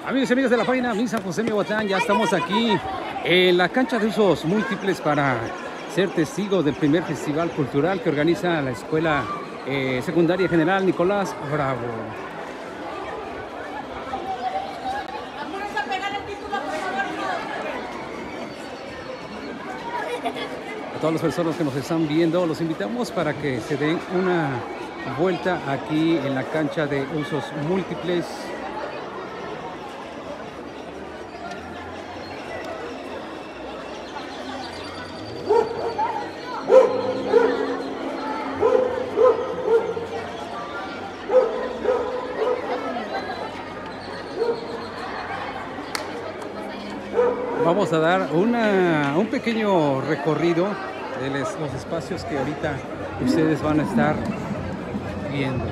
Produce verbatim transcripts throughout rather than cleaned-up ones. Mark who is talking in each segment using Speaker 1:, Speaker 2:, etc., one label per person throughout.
Speaker 1: Amigos y amigas de la página Mi San José Miahuatlán, ya estamos aquí en la cancha de usos múltiples para ser testigos del primer festival cultural que organiza la Escuela eh, Secundaria General Nicolás Bravo. A todas las personas que nos están viendo, los invitamos para que se den una vuelta aquí en la cancha de usos múltiples. Vamos a dar una, un pequeño recorrido de les, los espacios que ahorita ustedes van a estar viendo.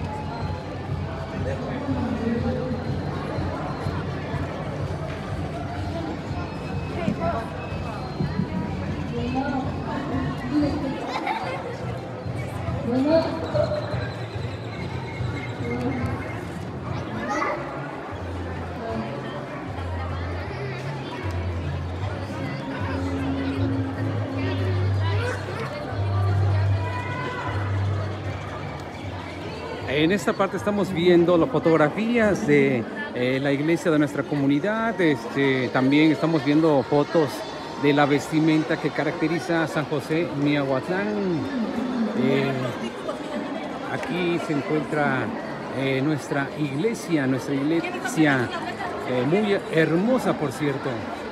Speaker 1: En esta parte estamos viendo las fotografías de eh, la iglesia de nuestra comunidad. Este, también estamos viendo fotos de la vestimenta que caracteriza a San José Miahuatlán. Eh, aquí se encuentra eh, nuestra iglesia, nuestra iglesia eh, muy hermosa, por cierto.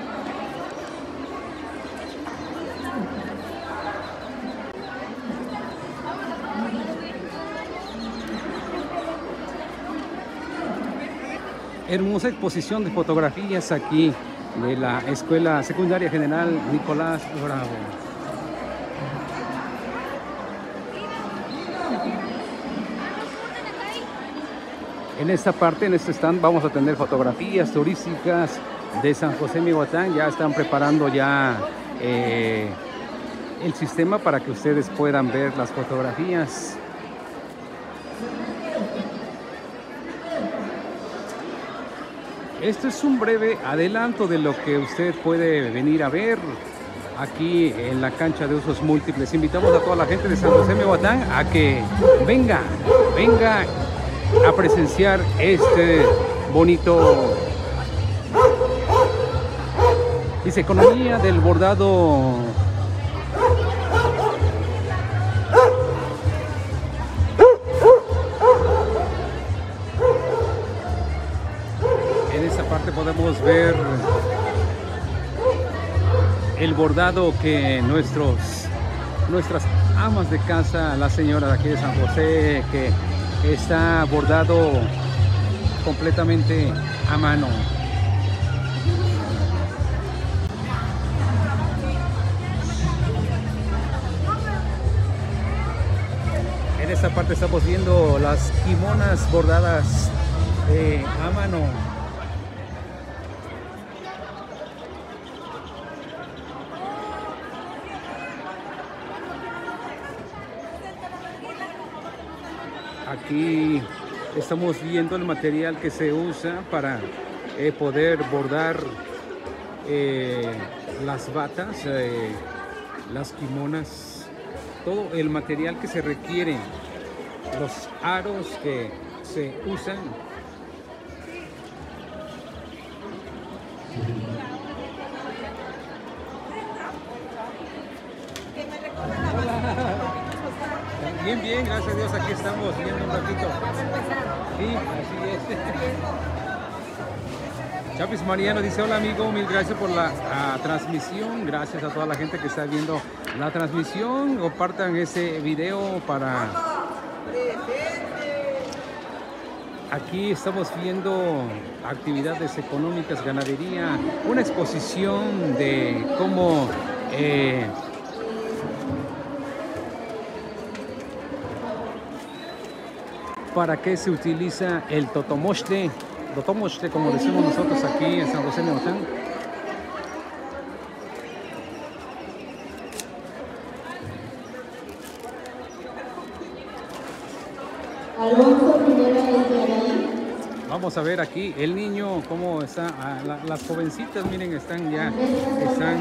Speaker 1: Hermosa exposición de fotografías aquí de la Escuela Secundaria General Nicolás Bravo. En esta parte, en este stand, vamos a tener fotografías turísticas de San José Miahuatlán. Ya están preparando ya eh, el sistema para que ustedes puedan ver las fotografías. Esto es un breve adelanto de lo que usted puede venir a ver aquí en la cancha de usos múltiples. Invitamos a toda la gente de San José Miahuatlán a que venga, venga a presenciar este bonito, dice, economía del bordado. En esta parte podemos ver el bordado que nuestros, nuestras amas de casa, la señora de aquí de San José, que está bordado completamente a mano. En esta parte estamos viendo las kimonas bordadas eh, a mano. Aquí estamos viendo el material que se usa para eh, poder bordar eh, las batas, eh, las kimonas, todo el material que se requiere, los aros que se usan. Bien, bien, gracias a Dios, aquí estamos viendo un ratito. Sí, así es. Chapis Mariano dice: hola amigo, mil gracias por la a, transmisión. Gracias a toda la gente que está viendo la transmisión. Compartan ese video para... Aquí estamos viendo actividades económicas, ganadería, una exposición de cómo... Eh, ¿para qué se utiliza el totomoxtle? Totomoxtle, como decimos nosotros aquí en San José Miahuatlán. Vamos a ver aquí el niño, cómo está. Ah, la, las jovencitas, miren, están ya, están.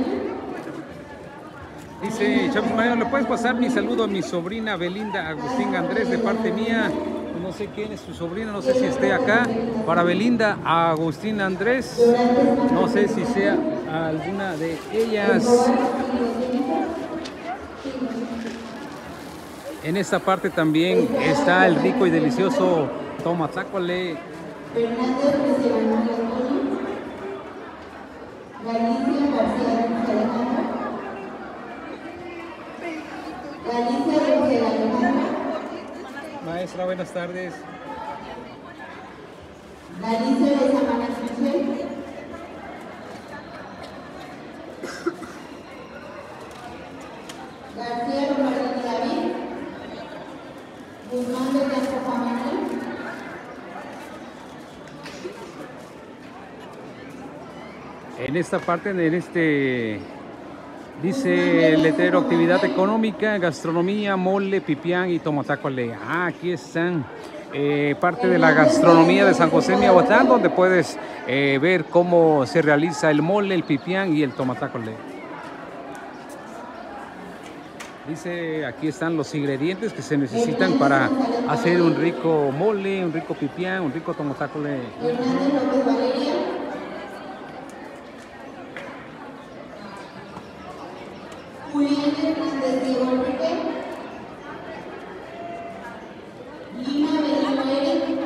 Speaker 1: Dice Chávez Mariano, ¿le puedes pasar mi saludo a mi sobrina Belinda Agustín Andrés de parte mía? No sé quién es su sobrina, no sé si esté acá. Para Belinda Agustín Andrés, no sé si sea alguna de ellas. En esta parte también está el rico y delicioso tomatácole. Maestra, buenas tardes.
Speaker 2: García Romarín David, Guzmán de Castro Famani.
Speaker 1: En esta parte, en este, dice el letrero, actividad económica, gastronomía, mole, pipián y tomatácole. Ah, aquí están eh, parte de la gastronomía de San José Miahuatlán, donde puedes eh, ver cómo se realiza el mole, el pipián y el tomatácole. Dice, aquí están los ingredientes que se necesitan para hacer un rico mole, un rico pipián, un rico tomatácole.
Speaker 2: Julián Hernández Diego Enrique, Lima Benito Eric,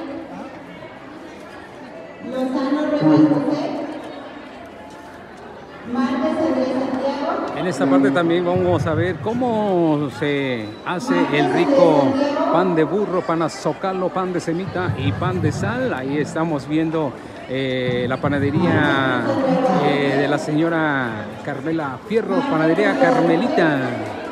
Speaker 2: Lozano Reyes José, Márquez Andrés Santiago.
Speaker 1: En esta parte también vamos a ver cómo se hace el rico pan de burro, pan azocalo, pan de semita y pan de sal. Ahí estamos viendo eh, la panadería eh, de la señora Carmela Fierro, panadería Carmelita.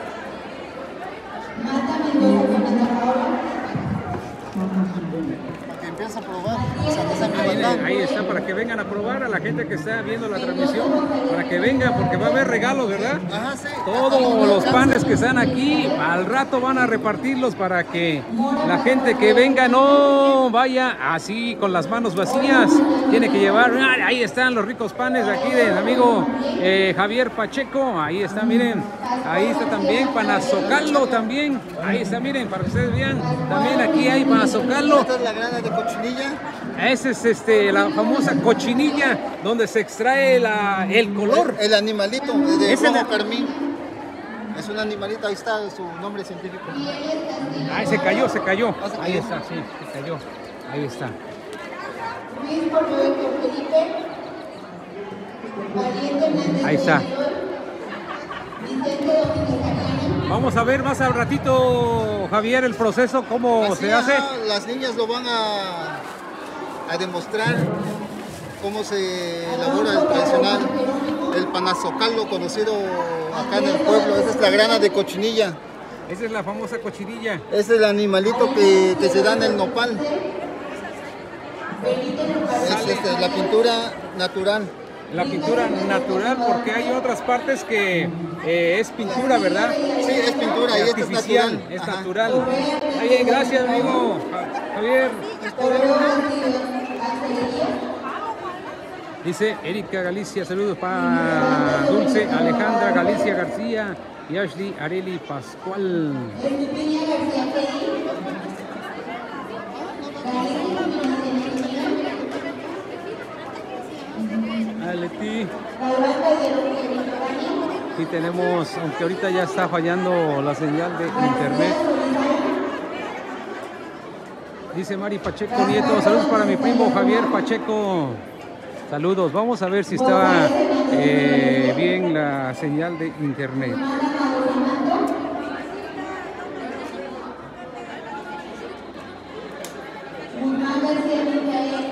Speaker 3: A probar.
Speaker 1: Ahí, ahí está, para que vengan a probar, a la gente que está viendo la transmisión, para que vengan, porque va a haber regalos, ¿verdad?
Speaker 3: Ajá, sí.
Speaker 1: Todos los panes que están aquí, al rato van a repartirlos para que la gente que venga no vaya así con las manos vacías. Tiene que llevar, ahí están los ricos panes de aquí del amigo eh, Javier Pacheco. Ahí está, miren, ahí está también panazocalo también. Ahí está, miren, para que ustedes vean, también aquí hay panazocalo.
Speaker 3: Esta es la grana de cochinilla.
Speaker 1: Esa es este, la famosa cochinilla, donde se extrae la, el color.
Speaker 3: El, el animalito de
Speaker 1: ¿Es el-
Speaker 3: rojo carmín. Es un animalito, ahí está su nombre científico.
Speaker 1: Ahí se cayó, se cayó.
Speaker 3: Ah, se
Speaker 1: Ahí
Speaker 3: cayó.
Speaker 1: está, sí, se cayó. Ahí está.
Speaker 2: Luis Porto Héctor Felipe, Valiente Hernández
Speaker 1: Ahí está.
Speaker 2: Vicente Domínguez Ariana,
Speaker 1: Vamos a ver más al ratito, Javier, el proceso, cómo
Speaker 3: Así,
Speaker 1: se hace.
Speaker 3: ajá, las niñas lo van a, a demostrar cómo se elabora el tradicional, el panazocalo conocido acá en el pueblo. Esa es la grana de cochinilla.
Speaker 1: Esa es la famosa cochinilla.
Speaker 3: Es el animalito que, que se da en el nopal. Es este, la pintura natural.
Speaker 1: La pintura natural, porque hay otras partes que eh, es pintura, ¿verdad?
Speaker 3: Sí, es pintura y esta es
Speaker 1: Artificial,
Speaker 3: natural.
Speaker 1: es
Speaker 3: Ajá.
Speaker 1: natural. Está bien, gracias, amigo Ja- Javier. Dice Erika Galicia, saludos para Dulce Alejandra Galicia García y Ashley Areli Pascual. Aleti. Aquí tenemos, aunque ahorita ya está fallando la señal de internet. Dice Mari Pacheco Nieto, saludos para mi primo Javier Pacheco. Saludos, vamos a ver si está eh, bien la señal de internet.
Speaker 2: Guzmán García Micael,